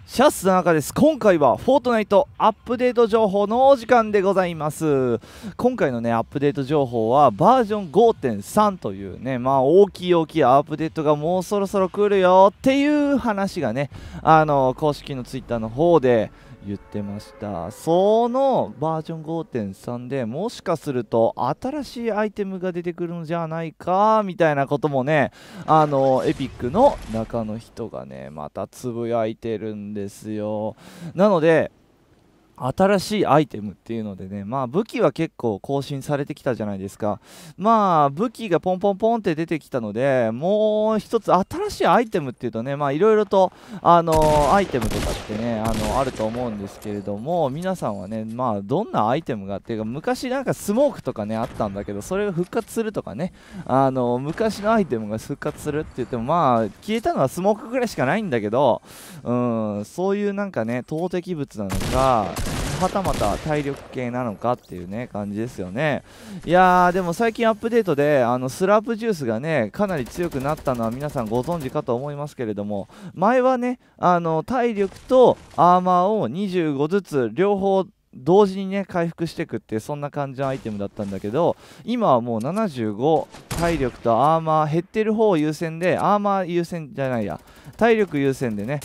シャス田中です。今回はフォートナイトアップデート情報のお時間でございます。今回のねアップデート情報はバージョン 5.3 というね、大きいアップデートがもうそろそろ来るよっていう話がね、公式のツイッターの方で言ってました。そのバージョン 5.3 でもしかすると新しいアイテムが出てくるんじゃないかみたいなこともね、エピックの中の人がねまたつぶやいてるんですよ。なので新しいアイテムっていうのでね、武器は結構更新されてきたじゃないですか。武器がポンポンポンって出てきたので、もう一つ新しいアイテムっていうとね、いろいろとアイテムとかってねあると思うんですけれども、皆さんはねどんなアイテムがっていうか、昔なんかスモークとかねあったんだけど、それが復活するとかね、昔のアイテムが復活するって言っても消えたのはスモークぐらいしかないんだけど、そういうなんかね投擲物なのか、はたまた体力系なのかっていうね感じですよね。いやーでも最近アップデートでスラープジュースがねかなり強くなったのは皆さんご存知かと思いますけれども、前はね体力とアーマーを25ずつ両方同時にね回復していくってそんな感じのアイテムだったんだけど、今はもう75体力とアーマー減ってる方優先で、アーマー優先じゃないや体力優先でね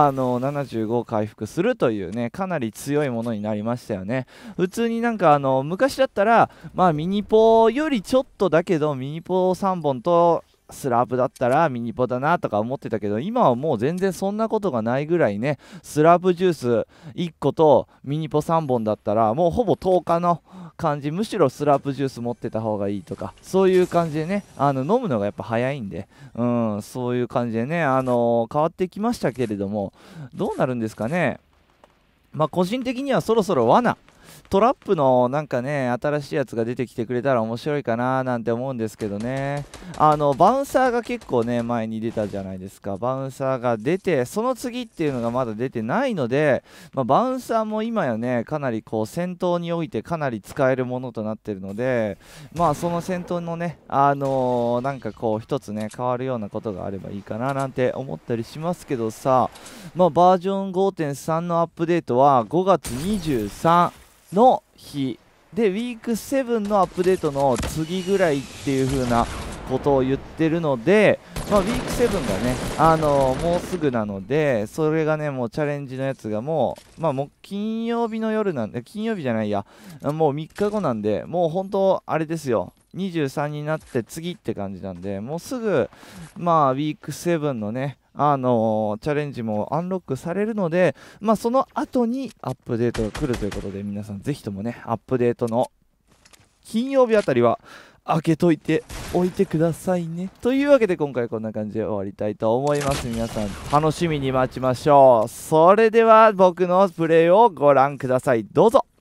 75回復するというねかなり強いものになりましたよね。普通になんか昔だったらミニポよりちょっとだけどミニポ3本とスラープだったらミニポだなとか思ってたけど、今はもう全然そんなことがないぐらいね、スラープジュース1個とミニポ3本だったらもうほぼ10日の感じ、むしろスラープジュース持ってた方がいいとか、そういう感じでね飲むのがやっぱ早いんで、そういう感じでね変わってきましたけれども、どうなるんですかね。個人的にはそろそろ罠トラップのなんかね新しいやつが出てきてくれたら面白いかななんて思うんですけどね。バウンサーが結構ね前に出たじゃないですか。バウンサーが出てその次っていうのがまだ出てないので、バウンサーも今やねかなりこう戦闘においてかなり使えるものとなってるので、その戦闘のねなんかこう一つね変わるようなことがあればいいかななんて思ったりしますけどさ、バージョン 5.3 のアップデートは5月23の日で、ウィーク7のアップデートの次ぐらいっていう風なことを言ってるので、ウィーク7がねもうすぐなので、それがねもうチャレンジのやつがもう金曜日の夜なんで、金曜日じゃないやもう3日後なんで、もう本当あれですよ、23になって次って感じなんで、もうすぐウィーク7のねチャレンジもアンロックされるので、その後にアップデートが来るということで、皆さんぜひともねアップデートの金曜日あたりは開けといておいてくださいね。というわけで今回こんな感じで終わりたいと思います。皆さん楽しみに待ちましょう。それでは僕のプレイをご覧ください。どうぞ。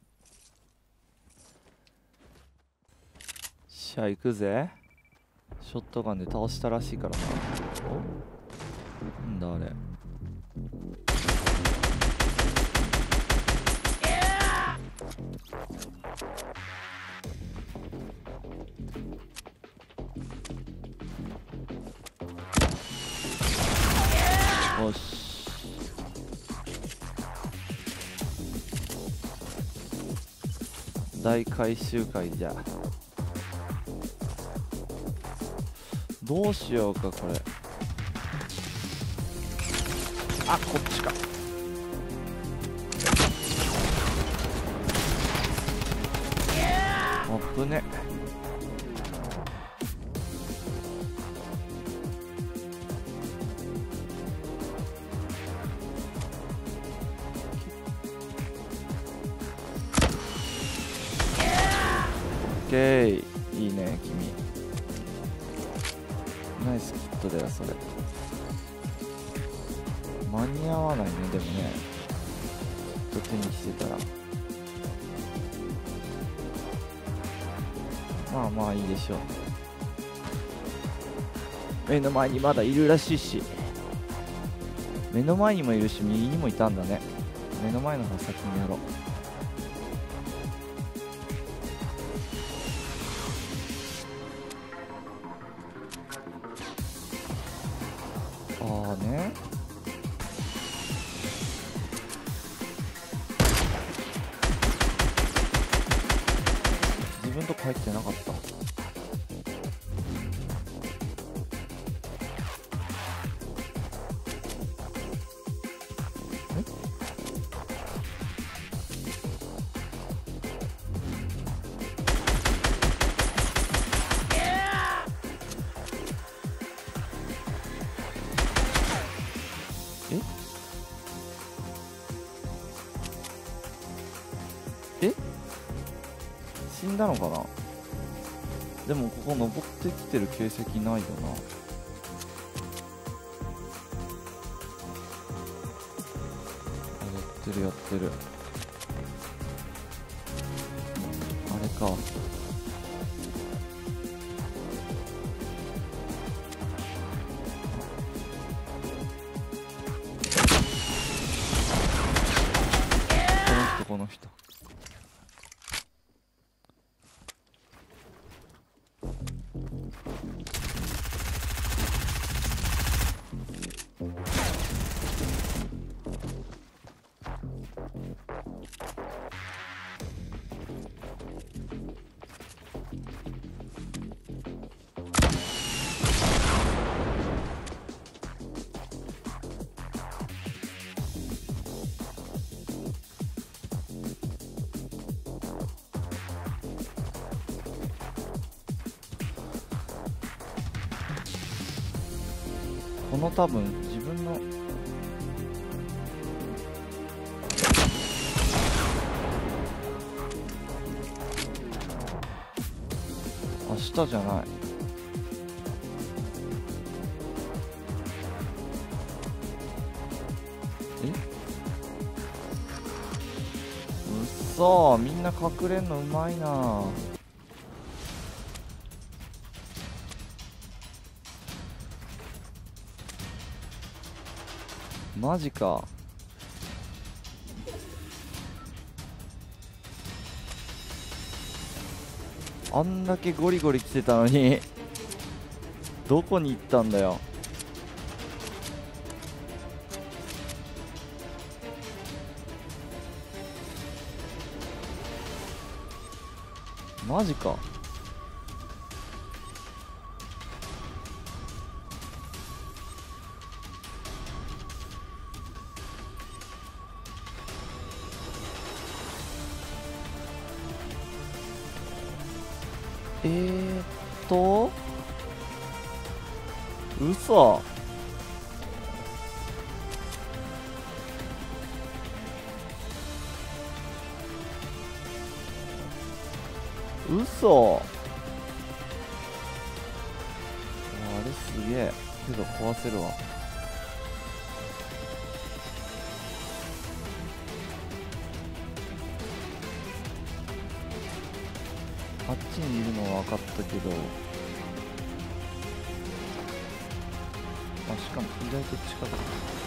しゃあ行くぜ。ショットガンで倒したらしいからな。なんだあれ。よし、大回収会じゃ。どうしようかこれ。あ、こっちか。危ね。オッケー、いいね君。ナイスキットだよそれ。間に合わないねでもね、きっと手にしてたらいいでしょう。目の前にまだいるらしいし、目の前にもいるし右にもいたんだね。目の前の方先にやろう。ああね。 とこ入ってなかった。え死んだのかな。でもここ登ってきてる形跡ないよな。やってるやってる。あれか。この人。この多分自分の下じゃない。え、うっそー、みんな隠れんのうまいな。マジか。あんだけゴリゴリ来てたのにどこに行ったんだよ。マジか。嘘。嘘。あれすげえけど壊せるわ。あっちにいるのは分かったけど、あ、しかも意外と近く。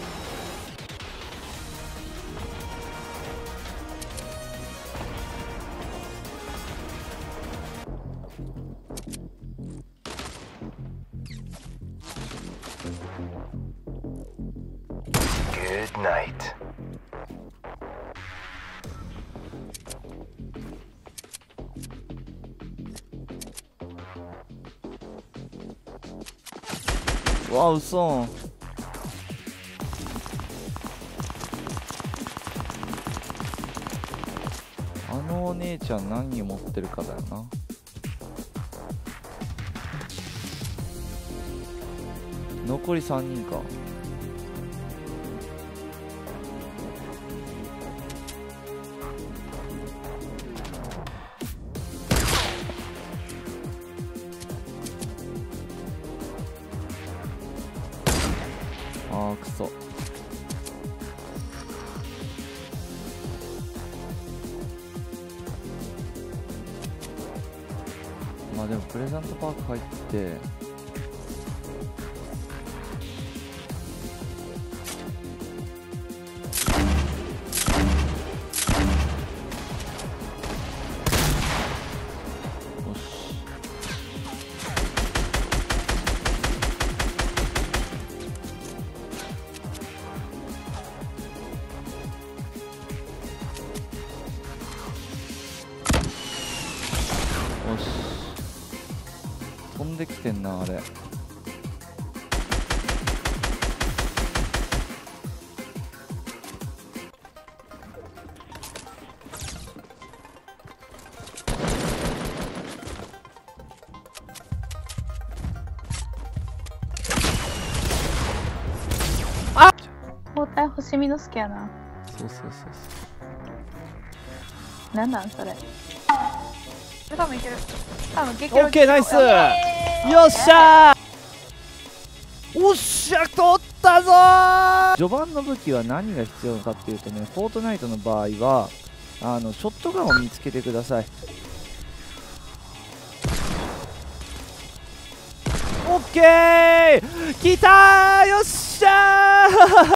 Good night. うわ、嘘。あのお姉ちゃん何を持ってるかだよな。残り3人か。あーくそ。まあでもプレゼントパーク入ってよし。よよし、飛んできてんなあれ。 包帯星見の好きやな。 そうそうそうなんなんそれ。多分いける。多分激そう。オッケー、ナイス。よっしゃー、おっしゃ、取ったぞー。序盤の武器は何が必要かっていうとね、フォートナイトの場合はショットガンを見つけてください。オッケー、きたー、よっしゃー